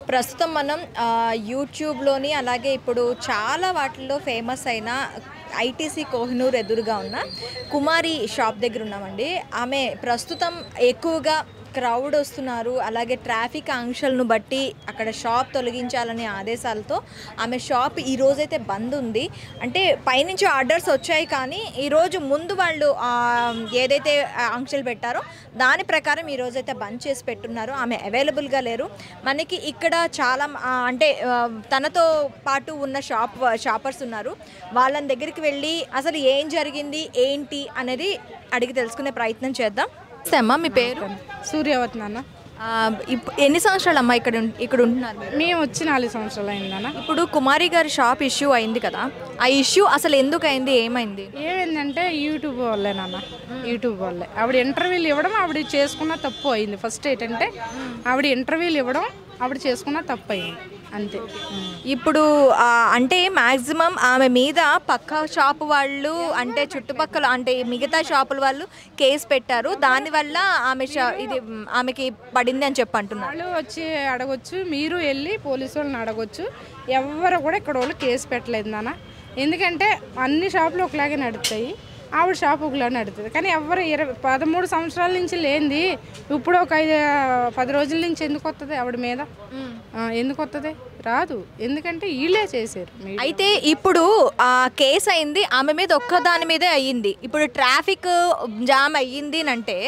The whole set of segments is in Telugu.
ప్రస్తుతం మనం యూట్యూబ్లోని అలాగే ఇప్పుడు చాలా వాటిల్లో ఫేమస్ అయిన ఐటీసీ కోహినూర్ ఎదురుగా ఉన్న కుమారి షాప్ దగ్గర ఉన్నామండి. ఆమె ప్రస్తుతం ఎక్కువగా క్రౌడ్ వస్తున్నారు, అలాగే ట్రాఫిక్ ఆంక్షలను బట్టి అక్కడ షాప్ తొలగించాలనే ఆదేశాలతో ఆమె షాప్ ఈరోజైతే బంద్ ఉంది. అంటే పైనుంచి ఆర్డర్స్ వచ్చాయి, కానీ ఈరోజు ముందు వాళ్ళు ఏదైతే ఆంక్షలు పెట్టారో దాని ప్రకారం ఈరోజైతే బంద్ చేసి పెట్టున్నారు. ఆమె అవైలబుల్గా లేరు. మనకి ఇక్కడ చాలా అంటే తనతో పాటు ఉన్న షాపర్స్ ఉన్నారు. వాళ్ళని దగ్గరికి వెళ్ళి అసలు ఏం జరిగింది ఏంటి అనేది అడిగి తెలుసుకునే ప్రయత్నం చేద్దాం. అమ్మా, మీ పేరు? సూర్యవతి నాన్న. ఎన్ని సంవత్సరాలు అమ్మా ఇక్కడ ఉంటున్నారు? మేము వచ్చి 4 సంవత్సరాలు అయిందన్న. ఇప్పుడు కుమారి గారి షాప్ ఇష్యూ అయింది కదా, ఆ ఇష్యూ అసలు ఎందుకు అయింది, ఏమైంది? ఏమైందంటే యూట్యూబ్ వల్లే నాన్న. యూట్యూబ్ వల్లే ఆవిడ ఇంటర్వ్యూలు ఇవ్వడం ఆవిడ చేసుకున్న తప్పు అయింది. ఫస్ట్ ఏంటంటే ఆవిడ ఇంటర్వ్యూలు ఇవ్వడం ఆవిడ చేసుకున్న తప్పు అయింది, అంతే. ఇప్పుడు అంటే మ్యాక్సిమం ఆమె మీద పక్క షాపు వాళ్ళు, అంటే చుట్టుపక్కల అంటే మిగతా షాపుల వాళ్ళు కేసు పెట్టారు. దానివల్ల ఆమెకి పడింది అని చెప్పి అంటున్నారు. వాళ్ళు వచ్చి అడగొచ్చు, మీరు వెళ్ళి పోలీసు వాళ్ళని అడగొచ్చు. ఎవరు కూడా ఇక్కడ వాళ్ళు కేసు పెట్టలేదు నాన్న. ఎందుకంటే అన్ని షాపులు ఒకలాగే నడుస్తాయి, ఆవిడ షాప్ ఒకలా నడుతుంది. కానీ ఎవరు 13 సంవత్సరాల నుంచి లేనిది ఇప్పుడు ఒక 10 రోజుల నుంచి ఎందుకు వస్తుంది ఆవిడ మీద? ఎందుకు వస్తుంది? రాదు. ఎందుకంటే వీళ్ళే చేశారు. అయితే ఇప్పుడు కేసు అయింది ఆమె మీద, ఒక్కదాని మీదే అయ్యింది. ఇప్పుడు ట్రాఫిక్ జామ్ అయ్యింది అంటే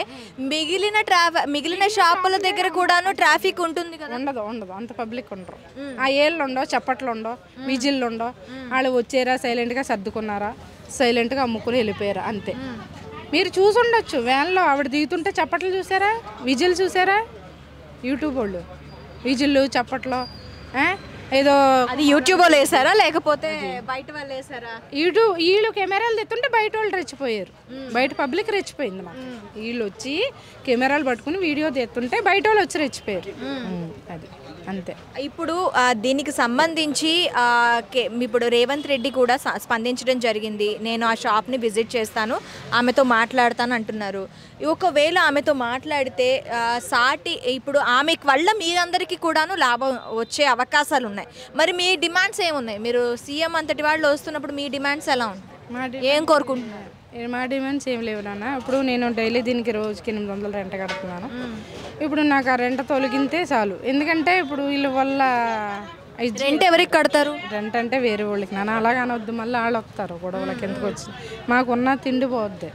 మిగిలిన షాపుల దగ్గర కూడాను ట్రాఫిక్ ఉంటుంది కదా? ఉండదు. అంత పబ్లిక్ ఉండరు. ఆ ఏళ్ళు ఉండవు, చప్పట్లు ఉండవు, విజిల్లు ఉండవు. వాళ్ళు వచ్చారా, సైలెంట్గా సర్దుకున్నారా, సైలెంట్గా అమ్ముకుని వెళ్ళిపోయారా, అంతే. మీరు చూసుండొచ్చు వ్యాన్లో ఆవిడ దిగుతుంటే చప్పట్లు చూసారా, విజిల్ చూసారా? యూట్యూబ్ వాళ్ళు విజిల్లు చప్పట్లు ఏదో అది యూట్యూబ్ వాళ్ళు వేసారా లేకపోతే బయట వాళ్ళు వేసారా? యూట్యూబ్ వీళ్ళు కెమెరాలు తెస్తుంటే బయట వాళ్ళు రెచ్చిపోయారు, బయట పబ్లిక్ రెచ్చిపోయింది. మాకు వీళ్ళు వచ్చి కెమెరాలు పట్టుకుని వీడియో తెస్తుంటే బయట వాళ్ళు వచ్చి రెచ్చిపోయారు, అది అంతే. ఇప్పుడు దీనికి సంబంధించి ఇప్పుడు రేవంత్ రెడ్డి కూడా స్పందించడం జరిగింది. నేను ఆ షాప్ని విజిట్ చేస్తాను, ఆమెతో మాట్లాడతాను అంటున్నారు. ఒకవేళ ఆమెతో మాట్లాడితే ఇప్పుడు ఆమె వల్ల మీరందరికీ కూడాను లాభం వచ్చే అవకాశాలు ఉన్నాయి. మరి మీ డిమాండ్స్ ఏమున్నాయి? మీరు సీఎం అంతటి వాళ్ళు వస్తున్నప్పుడు మీ డిమాండ్స్ ఎలా ఉన్నాయి, ఏం కోరుకుంటున్నారు? మా డిమాండ్స్ ఏం లేవు నాన్న. ఇప్పుడు నేను డైలీ దీనికి రోజుకి 800 రెంట్ కడుతున్నాను. ఇప్పుడు నాకు ఆ రెంట్ తొలగితే చాలు. ఎందుకంటే ఇప్పుడు వీళ్ళ వల్ల రెంట్ ఎవరికి కడతారు? రెంట్ అంటే వేరే వాళ్ళకి నాన్న. అలాగ అనొద్దు, మళ్ళీ వాళ్ళు వస్తారు గొడవలకి. ఎందుకు వచ్చి మాకున్న తిండి పోద్ది.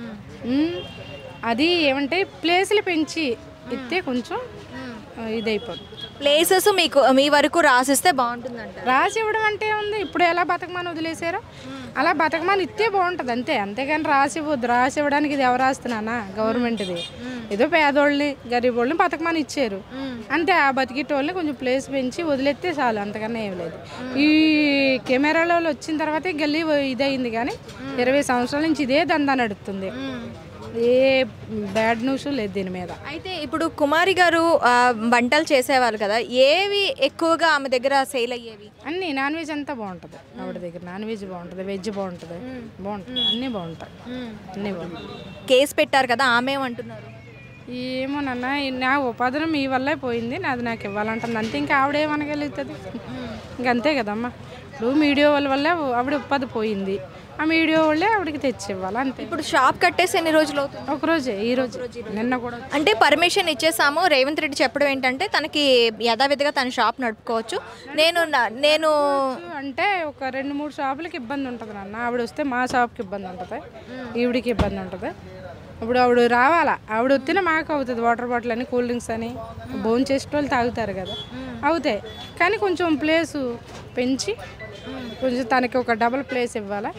అది ఏమంటే ప్లేసులు పెంచి ఇస్తే కొంచెం ఇదైపోద్ది. ప్లేసెస్ మీ వరకు రాసిస్తే బాగుంటుందంట. రాసి ఇవ్వడం అంటే ఉంది. ఇప్పుడు ఎలా బతకమని వదిలేసారో అలా బతకమని ఇస్తే బాగుంటుంది, అంతే. అంతేగాని రాసి ఇవ్వద్దు. రాసి ఇవ్వడానికి ఇది ఎవరు రాస్తున్నానా? గవర్నమెంట్ది. ఏదో పేదోళ్ళని గరీబోళ్ళని బతకమని ఇచ్చారు, అంతే. ఆ బతికేటోళ్ళని కొంచెం ప్లేస్ పెంచి వదిలేస్తే చాలు, అంతకన్నా ఏం లేదు. ఈ కెమెరాలో వచ్చిన తర్వాత గల్లీ ఇదయింది, కానీ 20 సంవత్సరాల నుంచి ఇదే దందా నడుస్తుంది. ఏ బ్యాడ్ న్యూస్ లేదు దీని మీద. అయితే ఇప్పుడు కుమారి గారు వంటలు చేసేవాళ్ళు కదా, ఏవి ఎక్కువగా ఆమె దగ్గర సేల్ అయ్యేవి? అన్నీ నాన్ వెజ్ అంతా బాగుంటుంది ఆవిడ దగ్గర. నాన్ వెజ్ బాగుంటుంది, వెజ్ బాగుంటుంది, అన్నీ బాగుంటాయి, అన్నీ బాగుంటాయి. కేసు పెట్టారు కదా, ఆమె ఏమంటున్నారు? ఏమో నాన్న, నా ఉపాధి మీ వల్లే పోయింది, నాది నాకు ఇవ్వాలంటుంది, అంతే. ఇంకా ఆవిడేమనగలుగుతుంది? ఇంకంతే కదమ్మా. ఇప్పుడు మీడియా వాళ్ళ వల్ల ఆవిడ ఉపాధి పోయింది, ఆ మీడియా వాళ్ళే ఆవిడకి తెచ్చి ఇవ్వాలి, అంతే. ఇప్పుడు షాప్ కట్టేసి ఎన్ని రోజులు అవుతుంది? ఒకరోజే, ఈరోజు, నిన్న కూడా. అంటే పర్మిషన్ ఇచ్చేసాము. రేవంత్ రెడ్డి చెప్పడం ఏంటంటే తనకి యథావిధిగా తన షాప్ నడుపుకోవచ్చు. నేను అంటే ఒక 2-3 షాపులకి ఇబ్బంది ఉంటుంది నాన్న. ఆవిడ వస్తే మా షాప్కి ఇబ్బంది ఉంటుంది, ఈవిడికి ఇబ్బంది ఉంటుంది. ఇప్పుడు ఆవిడ రావాలా, ఆవిడ వస్తేనే మాకు అవుతుంది. వాటర్ బాటిల్ అని, కూల్ డ్రింక్స్ అని, భోజనం చేసే వాళ్ళు తాగుతారు కదా, అవుతాయి. కానీ కొంచెం ప్లేసు పెంచి కొంచెం తనకి ఒక డబుల్ ప్లేస్ ఇవ్వాలా.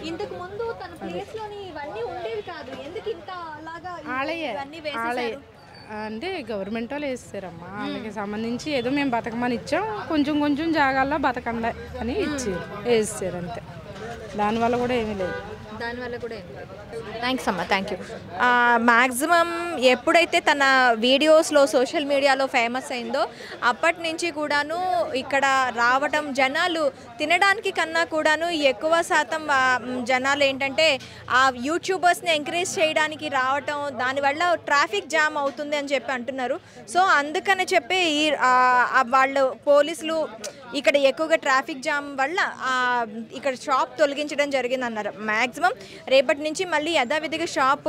అంటే గవర్నమెంట్ వాళ్ళు వేస్తారమ్మా, వాళ్ళకి సంబంధించి ఏదో మేము బతకమని ఇచ్చాం, కొంచెం జాగాల్లో బతకండి అని ఇచ్చి వేస్తారు, అంతే. దానివల్ల కూడా ఏమీ లేదు. దానివల్ల కూడా థ్యాంక్స్ అమ్మా, థ్యాంక్ యూ. మ్యాక్సిమం ఎప్పుడైతే తన వీడియోస్లో సోషల్ మీడియాలో ఫేమస్ అయిందో అప్పటి నుంచి కూడాను ఇక్కడ రావటం, జనాలు తినడానికి కన్నా కూడాను ఎక్కువ శాతం జనాలు ఏంటంటే ఆ యూట్యూబర్స్ని ఎంకరేజ్ చేయడానికి రావటం, దానివల్ల ట్రాఫిక్ జామ్ అవుతుంది అని చెప్పి అంటున్నారు. సో అందుకని చెప్పి వాళ్ళు పోలీసులు ఇక్కడ ఎక్కువగా ట్రాఫిక్ జామ్ వల్ల ఇక్కడ షాప్ తొలగించడం జరిగింది అన్నారు. మ్యాక్సిమం రేపటి నుంచి మళ్ళీ యథావిధిగా షాప్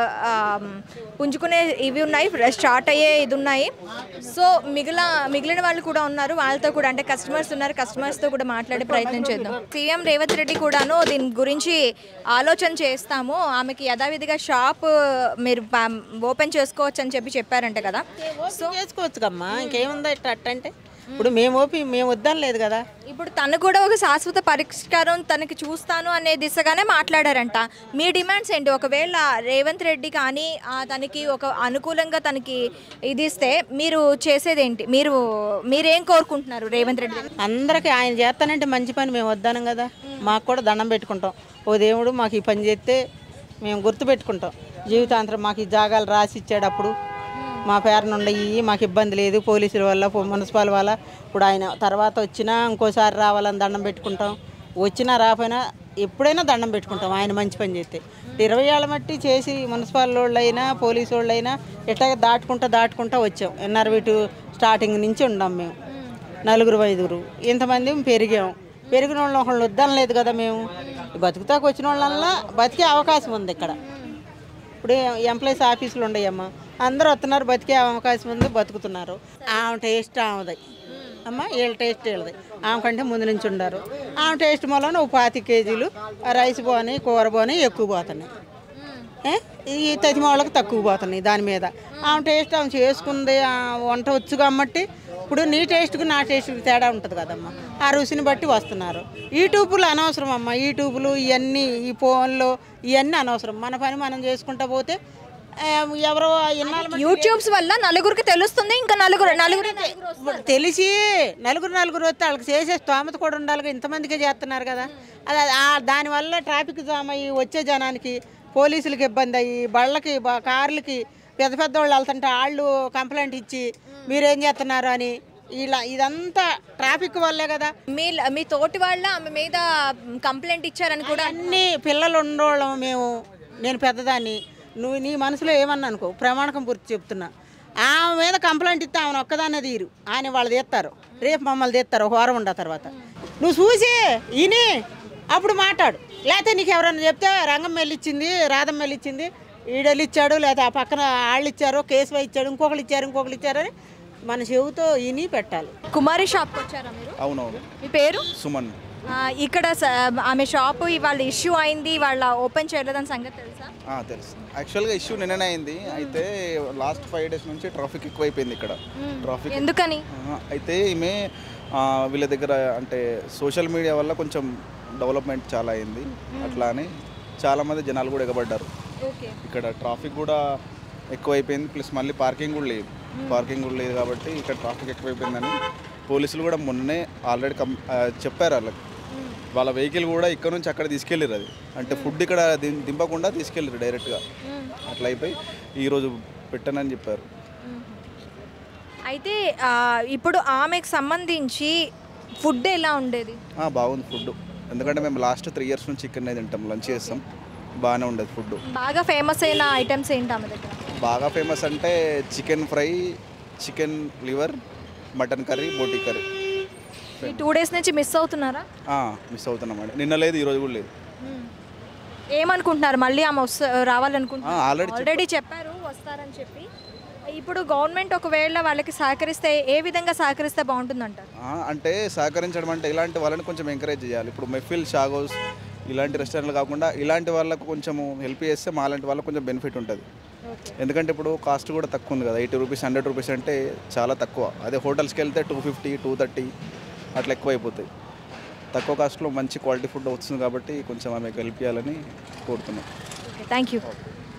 పుంజుకునే ఇవి ఉన్నాయి, స్టార్ట్ అయ్యే ఇది ఉన్నాయి. సో మిగిలిన వాళ్ళు కూడా ఉన్నారు, వాళ్ళతో కూడా అంటే కస్టమర్స్ ఉన్నారు, కస్టమర్స్తో కూడా మాట్లాడే ప్రయత్నం చేద్దాం. సీఎం రేవంత్ రెడ్డి కూడాను దీని గురించి ఆలోచన చేస్తాము, ఆమెకి యథావిధిగా షాప్ మీరు ఓపెన్ చేసుకోవచ్చు అని చెప్పారంట కదా. సో చేసుకోవచ్చు కమ్మా, ఇంకేముందా అంటే ఇప్పుడు మేము వద్దాం లేదు కదా. ఇప్పుడు తను కూడా ఒక శాశ్వత పరిష్కారం తనకి చూస్తాను అనే దిశగానే మాట్లాడారంట. మీ డిమాండ్స్ ఏంటి? ఒకవేళ రేవంత్ రెడ్డి కానీ తనకి ఒక అనుకూలంగా తనకి ఇది ఇస్తే మీరు చేసేదేంటి? మీరేం కోరుకుంటున్నారు రేవంత్ రెడ్డి? అందరికీ ఆయన చేస్తానంటే మంచి పని మేము వద్దానం కదా, మాకు కూడా దండం పెట్టుకుంటాం. ఓ దేవుడు మాకు ఈ పని చేస్తే మేము గుర్తు పెట్టుకుంటాం జీవితాంతరం. మాకు ఈ జాగాలు రాసి ఇచ్చాడు, అప్పుడు మా పేరున ఉండయి, మాకు ఇబ్బంది లేదు పోలీసుల వల్ల, మున్సిపల్ వల్ల. ఇప్పుడు ఆయన తర్వాత వచ్చినా ఇంకోసారి రావాలని దండం పెట్టుకుంటాం, వచ్చినా రాపోయినా ఎప్పుడైనా దండం పెట్టుకుంటాం ఆయన మంచి పని చేస్తే. 20 ఏళ్ళ మట్టి చేసి మున్సిపల్ వాళ్ళైనా పోలీసు వాళ్ళైనా ఎట్లా దాటుకుంటా వచ్చాం. ఎన్ఆర్వి స్టార్టింగ్ నుంచి ఉన్నాం మేము, 4-5 ఇంతమంది పెరిగిన వాళ్ళు ఒకళ్ళు వద్దాం లేదు కదా. మేము బతుకుతాకు వచ్చిన వాళ్ళల్లా బతికే అవకాశం ఉంది ఇక్కడ. ఇప్పుడు ఎంప్లాయీస్ ఆఫీసులు ఉండయమ్మా, అందరూ వస్తున్నారు, బతికే అవకాశం ఉంది, బతుకుతున్నారు. ఆమె టేస్ట్ ఆమెది అమ్మ, వీళ్ళ టేస్ట్ వీళ్ళది. ఆమె కంటే ముందు నుంచి ఉండారు. ఆమె టేస్ట్ మూలన 25 కేజీలు రైస్ పోని, కూర పోని ఎక్కువ పోతున్నాయి, ఈ తతిమ వాళ్ళకి తక్కువ పోతున్నాయి. దాని మీద ఆమె టేస్ట్ ఆమె చేసుకుంది, వంట వచ్చు కాబట్టి. ఇప్పుడు నీ టేస్ట్కి నా టేస్ట్కి తేడా ఉంటుంది కదమ్మా, ఆ రుచిని బట్టి వస్తున్నారు. యూట్యూబ్లు అనవసరం అమ్మ, యూట్యూబ్లు ఇవన్నీ, ఈ ఫోన్లు ఇవన్నీ అనవసరం. మన పని మనం చేసుకుంటా పోతే ఎవరో యూట్యూబ్స్ వల్ల నలుగురికి తెలుస్తుంది, ఇంకా నలుగురు తెలిసి నలుగురు వస్తే వాళ్ళకి చేసే స్తోమత కూడా ఉండాలి. ఇంతమందికే చేస్తున్నారు కదా, దానివల్ల ట్రాఫిక్ జామ్ అయ్యి వచ్చే జనానికి పోలీసులకి ఇబ్బంది అయ్యి, బళ్ళకి కార్లకి పెద్ద వాళ్ళు వెళ్తుంటే వాళ్ళు కంప్లైంట్ ఇచ్చి మీరేం చేస్తున్నారు అని ఇదంతా ట్రాఫిక్ వల్లే కదా. మీ తోటి వాళ్ళ ఆమె మీద కంప్లైంట్ ఇచ్చారని కూడా. అన్ని పిల్లలు ఉండేవాళ్ళం మేము, నేను పెద్దదాన్ని, నువ్వు నీ మనసులో ఏమన్నా అనుకో, ప్రమాణకం పూర్తి చెప్తున్నా. ఆమె మీద కంప్లైంట్ ఇస్తే ఆమెను ఒక్కదాన్నే తీరు, ఆయన వాళ్ళు తీస్తారు, రేపు మమ్మల్ని తీస్తారు ఒక వారం ఉండ తర్వాత. నువ్వు చూసి ఇని అప్పుడు మాట్లాడు, లేకపోతే నీకు ఎవరన్నా చెప్తే రంగం వెళ్ళిచ్చింది, రాధం వెళ్ళిచ్చింది, ఈడెళ్ళి ఇచ్చాడు, లేకపోతే ఆ పక్కన వాళ్ళు ఇచ్చారు, కేసు ఇచ్చాడు, ఇంకొకరు ఇచ్చారని మన చెవుతో ఇని పెట్టాలి. కుమారి షాప్కి వచ్చారా మీరు? అవునవును. మీ పేరు? సుమన్. ఇక్కడ ఆమె షాపు ఇవాళ ఇష్యూ అయింది, వాళ్ళ ఓపెన్ చేయలేదని సంగతి తెలుసా? తెలుసు. యాక్చువల్గా ఇష్యూ నిన్ననే అయింది. అయితే లాస్ట్ 5 days నుంచి ట్రాఫిక్ ఎక్కువైపోయింది ఇక్కడ. ట్రాఫిక్ ఎందుకని అయితే ఈమె వీళ్ళ దగ్గర అంటే సోషల్ మీడియా వల్ల కొంచెం డెవలప్మెంట్ చాలా అయింది, అట్లా అని చాలామంది జనాలు కూడా ఎగబడ్డారు. ఇక్కడ ట్రాఫిక్ కూడా ఎక్కువైపోయింది, ప్లస్ మళ్ళీ పార్కింగ్ కూడా లేదు కాబట్టి ఇక్కడ ట్రాఫిక్ ఎక్కువైపోయిందని పోలీసులు కూడా మొన్నే ఆల్రెడీ చెప్పారు వాళ్ళకి. వాళ్ళ వెహికల్ కూడా ఇక్కడ నుంచి అక్కడ తీసుకెళ్ళారు, అది అంటే ఫుడ్ ఇక్కడ దింపకుండా తీసుకెళ్ళారు డైరెక్ట్గా. అట్లా అయిపోయి ఈరోజు పెట్టనని చెప్పారు. అయితే ఇప్పుడు ఆమెకు సంబంధించి ఫుడ్ ఎలా ఉండేది? బాగుంది ఫుడ్, ఎందుకంటే మేము లాస్ట్ 3 years నుంచి ఇక్కడనే తింటాం, లంచ్ చేస్తాం, బాగానే ఉండేది ఫుడ్. బాగా ఫేమస్ అయిన ఐటమ్స్ ఏంటి ఆమె దగ్గర? బాగా ఫేమస్ అంటే chicken fry, chicken liver, mutton curry, boti curry. 2 days నుంచి మిస్ అవుతున్నారా? మిస్ అవుతున్నామండి, నిన్న లేదు, ఈరోజు కూడా లేదు. ఏమనుకుంటున్నారు? మళ్ళీ ఆమె రావాలనుకుంటున్నారు? ఆల్రెడీ చెప్పారు వస్తారని చెప్పి. ఇప్పుడు గవర్నమెంట్ ఒకవేళ వాళ్ళకి సహకరిస్తే ఏ విధంగా సహకరిస్తే బాగుంటుందంటారు? అంటే సహకరించడం అంటే ఇలాంటి వాళ్ళని కొంచెం ఎంకరేజ్ చేయాలి. ఇప్పుడు మెఫిల్, షాగోస్ ఇలాంటి రెస్టారెంట్లు కాకుండా ఇలాంటి వాళ్ళకు కొంచెం హెల్ప్ చేస్తే మా లాంటి వాళ్ళకి కొంచెం బెనిఫిట్ ఉంటుంది. ఎందుకంటే ఇప్పుడు కాస్ట్ కూడా తక్కువ ఉంది కదా, 80 rupees 100 rupees అంటే చాలా తక్కువ. అదే హోటల్స్కి వెళ్తే 250 230 అట్లా ఎక్కువ అయిపోతాయి. తక్కువ కాస్ట్లో మంచి క్వాలిటీ ఫుడ్ వస్తుంది కాబట్టి కొంచెం ఆమెకు హెల్ప్ చేయాలని కోరుతున్నాం. Thank you.